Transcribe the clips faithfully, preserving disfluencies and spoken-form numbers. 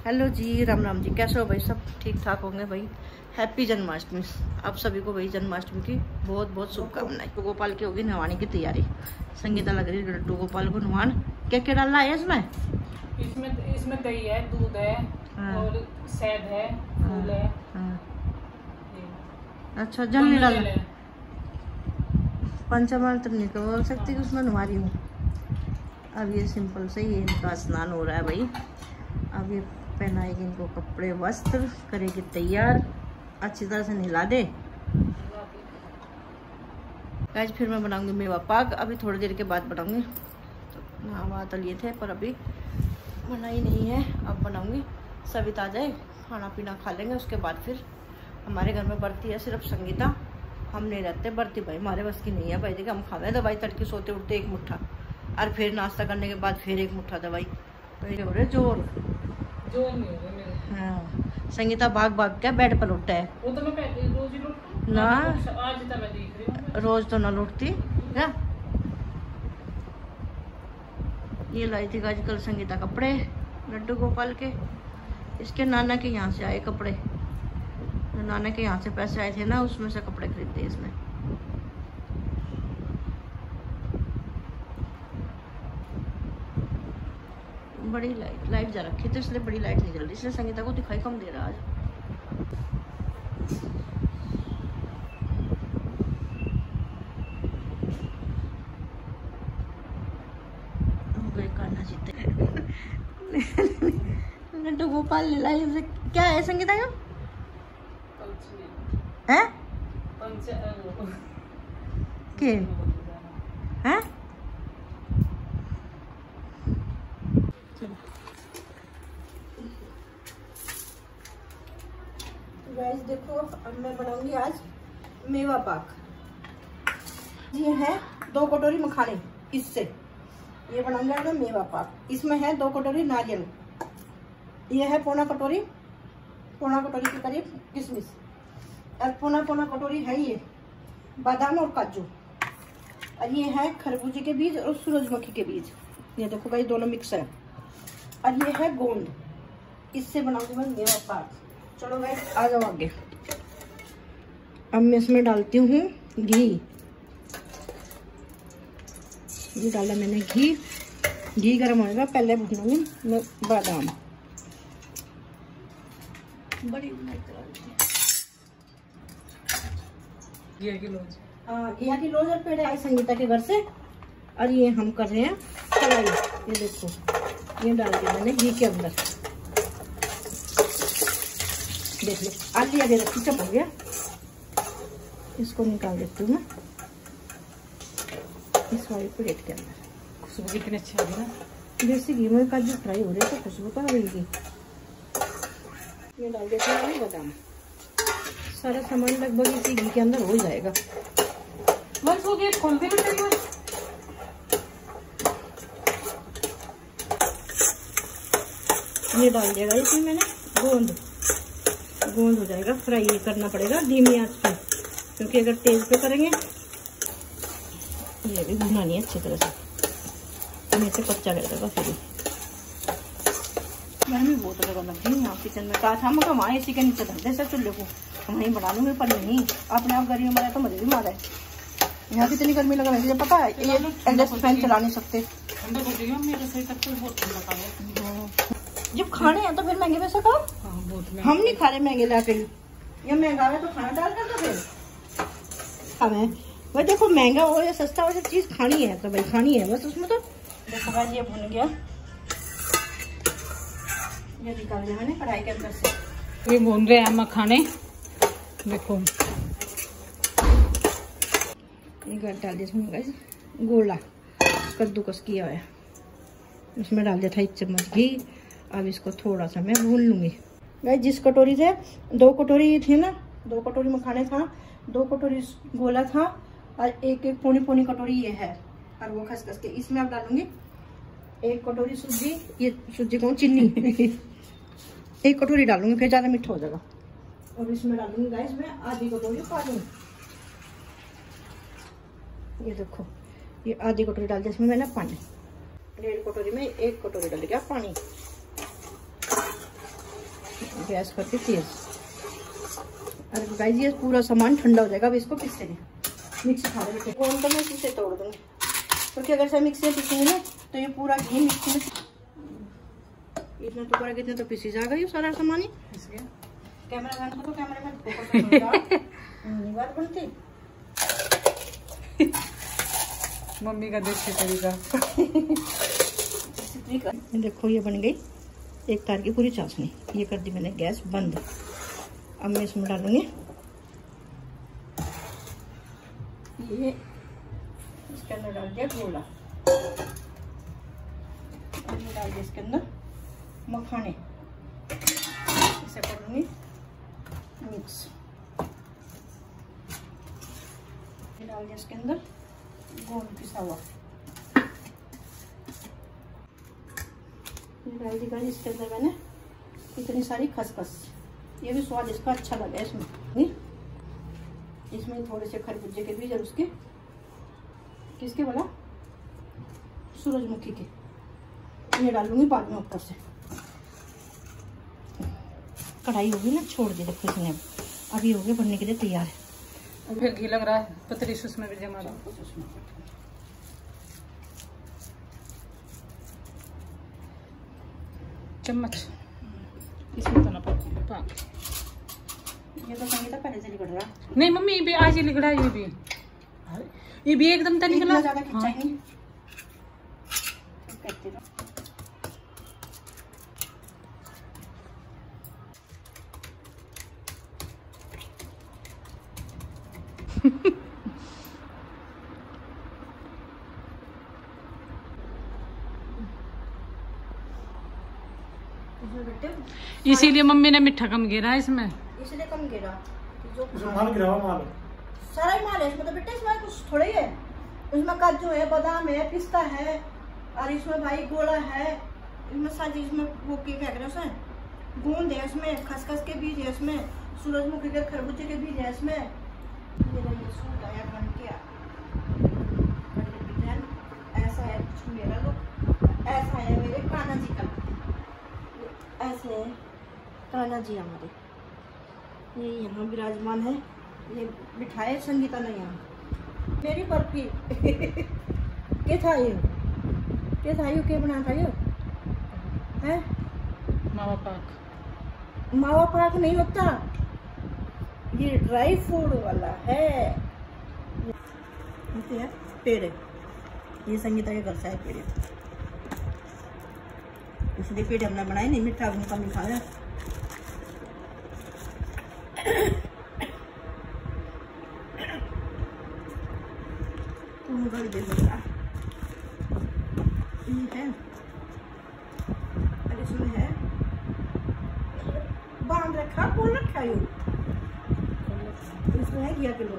Hello जी, राम राम जी। कैसे हो भाई? सब ठीक ठाक होंगे भाई। हैप्पी जन्माष्टमी। आप सभी को भाई जन्माष्टमी की बहुत बहुत शुभकामनाएं। लड्डू गोपाल की होगी नहवाने की तैयारी। संगीता लग रही है लड्डू गोपाल को नहवान। क्या क्या डालना है इसमें? इसमें इसमें दही है, दूध है, हाँ। और शहद है, फूल है, हाँ। अच्छा, जल नहीं डालना। पंचामृत नहीं बोल सकती कि उसमें नहवा रही हूँ। अब ये सिंपल से ही इनका स्नान हो रहा है भाई। अब ये पहनाएगी इनको कपड़े वस्त्र, करेगी तैयार, अच्छी तरह से नहला दे। आज फिर मैं बनाऊंगी मेवा पाक। अभी थोड़ी देर के बाद बनाऊंगी। तो नहा तो लिए थे पर अभी बनाई नहीं है, अब बनाऊंगी। सभी आ जाए, खाना पीना खा लेंगे, उसके बाद फिर हमारे घर में बरती है सिर्फ संगीता। हम नहीं रहते बरती भाई, हमारे बस की नहीं है भाई। देखिए हम खावे दवाई, तड़के सोते उठते एक मुट्ठा, और फिर नाश्ता करने के बाद फिर एक मुट्ठा दवाई। तो ये हो रहे जोर जोर नहीं हो रहे। हाँ, संगीता भाग भाग के बेड पर उठता है। वो तो मैं पहले रोज ही लौटती ना, आज तो मैं देख रही हूँ रोज तो ना लौटती ना। ये लाई थी आजकल संगीता कपड़े लड्डू गोपाल के। इसके नाना के यहाँ से आए कपड़े, नाना के यहाँ से पैसे आए थे ना, उसमें से कपड़े खरीदते इसने। बड़ी लाइट लाइट जा रखी तो इसलिए बड़ी लाइट नहीं जल रही, इसलिए संगीता को दिखाई कम दे रहा आज। लड्डू गोपाल ले लाई। क्या है संगीता? यो है के हैं? गाइस देखो, अब मैं बनाऊंगी आज मेवा पाक। ये है दो कटोरी मखाने, इससे ये बनाऊंगी आज मेवा पाक। इसमें है दो कटोरी नारियल, ये है पौना कटोरी पौना कटोरी के करीब किशमिश, और पौना पौना कटोरी है ये बादाम और काजू, और ये है खरबूजे के बीज और सूरजमुखी के बीज। ये देखो गाइस, दोनों मिक्स है। और ये है गोंद। इससे बनाऊंगी मैं मेवा पाक। चलो गाइस आ जाओ आगे। अब मैं इसमें डालती हूँ घी। घी डाला मैंने, घी घी गर्म होएगा, पहले भूनूंगी मैं बादाम। बड़ी घिया की लोज, हाँ घिया की लोज और पेड़े आई संगीता के घर से। और ये हम कर रहे हैं कढ़ाई। ये देखो, ये डाल दिया मैंने घी के अंदर। देख लो, आधी आगे रखी, चप हो गया। इसको निकाल देती हूँ मैं इस वाली प्लेट के अंदर। खुशबू कितनी अच्छी आ रही है ना। देसी घी में काजू फ्राई हो रही है, तो खुशबू तो आ रही है। ये डाल देते हैं बादाम। सारा सामान लगभग इसी घी के अंदर हो जाएगा। बस हो गया, खोल दे बेटा। ये डाल दिया इसमें मैंने गोंद। गोंद हो जाएगा फ्राई। ये करना पड़ेगा धीमी आंच पे, क्योंकि अगर तेज पे करेंगे ये भी भुना नहीं अच्छी तरह से, नहीं तो कच्चा रह जाएगा। फिर गर्मी बहुत लगा लग रही यहाँ किचन में। कहा था मैं वहाँ इसी के नीचे धर दे सर चूल्हे को, हम वहीं बना लूंगी, पर नहीं, अपने आप गर्मी मारा तो मुझे भी मारा है। यहाँ कितनी गर्मी लगा रही है पता है। ये एडजस्ट फैन चला नहीं सकते। जब खाने हैं तो फिर महंगे पैसे खाओ। हम नहीं खा रहे महंगे लाके। ये महंगा है तो खाना डाल कर दो फिर हमें। भाई देखो, महंगा हो या सस्ता हो, सब चीज खानी है तो भाई खानी है बस। उसमें तो देखो भाई ये भुन गया, ये निकाल दिया मैंने कढ़ाई के अंदर से। ये भून रहे हैं मखाने। देखो ये डाल दिया इसमें गोला कद्दूकस किया है, उसमें डाल दिया था एक चम्मच घी। अब इसको थोड़ा सा मैं भून लूंगी। गाइस जिस कटोरी से दो कटोरी थी ना, दो कटोरी मखाने था, दो कटोरी गोला था, और एक एक पौनी पौनी कटोरी ये है, और वो खसखस के इसमें अब डालूंगी एक कटोरी सूजी। ये सूजी कौन, चीनी एक कटोरी डालूंगी, फिर ज्यादा मीठा हो जाएगा। और इसमें डालूंगी गाइस मैं आधी कटोरी पानी। ये देखो, ये आधी कटोरी डाल दिया इसमें मैंने पानी। डेढ़ कटोरी में एक कटोरी डाल दिया पानी। गैस करके तेज। अरे गाइस ये पूरा सामान ठंडा हो जाएगा, अब इसको पीस देंगे। मिक्सी खा रहे कौन तो मैं इसी से तोड़ दूंगी, क्योंकि अगर से मिक्सी में पीसेंगे ना तो ये पूरा घी मिक्सी में इतना तो करेगा, इतना तो पीसी जाएगा ये सारा सामान ही। कैमरा मैन को तो कैमरा मैन नहीं बात बनती। मम्मी का देसी तरीका। देखो ये बन गई एक तार की पूरी चाशनी। ये कर दी मैंने गैस बंद। अब मैं इसमें डालूंगी ये, इसके अंदर डाल दिया गोला, डाल दिया इसके अंदर मखाने, इसे करूंगी मिक्स। डाल दिया इसके अंदर गोंद पिसा हुआ, डाल दी गाइस इसके अंदर मैंने इतनी सारी खसखस। ये भी स्वाद इसका अच्छा लगा इसमें। इसमें थोड़े से खरबूजे के बीज और उसके किसके बोला सूरजमुखी के, ये डालूंगी बाद में ऊपर से। कढ़ाई होगी ना छोड़ दे, देखो इसने अभी हो गया बनने के लिए तैयार है। फिर घी लग रहा है, पतली से उसमें भी जमा दो चम्मच। इसमें तो ना पाक। ये तो संगीता पहले से लिगड़ रहा। नहीं मम्मी ये भी आज ही लिगड़ा, ये भी ये भी एकदम तो निकला। ज्यादा खिंचाई नहीं करते रहो। इसीलिए मम्मी ने मिठा कम गिरा इसमें, इसलिए कम गिरा। जो माल गिरा हुआ माल सारा ही माल है इसमें, तो बेटा इसमें कुछ थोड़ा ही है। इसमें काजू है, बादाम है, पिस्ता है, और इसमें भाई गोला है, इसमें सारी इसमें वो क्या कह रहे हैं उसमें गोंद है, इसमें खसखस के बीज है, इसमें सूरजमुखी के खरबूजे के बीज है इसमें। ये सूट आया बन के ऐसा है मेरा लोग, ऐसा है मेरे कान्हा जी का, ऐसे है कान्हा जी हमारे, ये यहाँ विराजमान है। ये बिठाए संगीता ने यहाँ मेरी बर्फी। क्या था ये, क्या था ये, क्या बना था ये है? मावा पाक। मावा पाक नहीं होता, ये ड्राई फ्रूट वाला है। ये है पेड़े, ये संगीता के घर से है पेड़े, इसलिए पेड़े हमने बनाए नहीं। मीठा अपने कम खा रहा। दे लगा ये है, अरे इसमें है बांध रखा, बोल रखा है, इसमें है घिया किलो।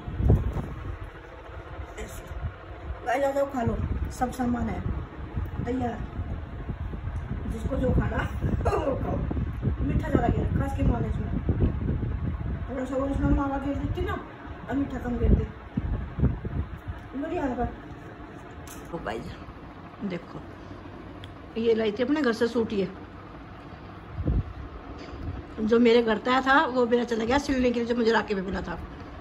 गाइस आ जाओ खा लो, सब सामान है तैयार, जिसको जो खाना वो खाओ। मीठा ज़्यादा गिर रखा इसके माने इसमें, थोड़ा सा इसमें मावा गिर देती ना और मीठा कम गिर दे बढ़िया लगा। तो गाइस देखो ये लाई थी अपने घर से सूटी है, जो मेरे घर आया था वो मेरा चला गया सिलने के लिए, जो मुझे राके में मिला था।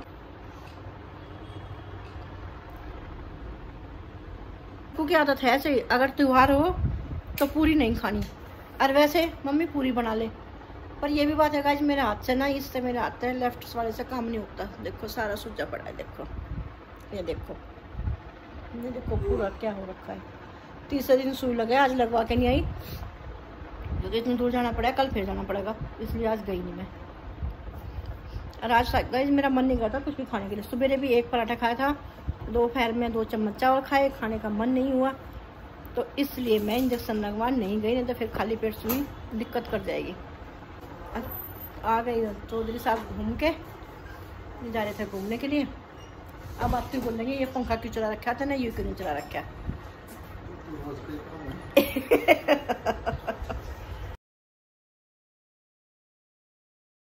क्योंकि आदत है ऐसे, अगर त्योहार हो तो पूरी नहीं खानी, और वैसे मम्मी पूरी बना ले। पर ये भी बात है गाइस मेरे हाथ से ना, इससे मेरे हाथ से लेफ्ट वाले से काम नहीं होता। देखो सारा सूजा पड़ा है, देखो ये देखो, ये देखो पूरा क्या हो रखा है। तीसरे दिन सुई लगा, आज लगवा के नहीं आई क्योंकि इतनी दूर जाना पड़ा, कल फिर जाना पड़ेगा, इसलिए आज गई नहीं मैं। और आज गाइस मेरा मन नहीं करता कुछ भी खाने के लिए। सुबह भी एक पराठा खाया था, दोपहर में दो चम्मच चावल खाए, खाने का मन नहीं हुआ, तो इसलिए मैं इंजेक्शन लगवाने नहीं गई, नहीं तो फिर खाली पेट सुई दिक्कत कर जाएगी। आ गई चौधरी साहब घूम के, जा रहे थे घूमने के लिए। अब आप तो बोल देंगे ये पंखा क्यों चला रखा था ना, ये क्यों नहीं चला रखा।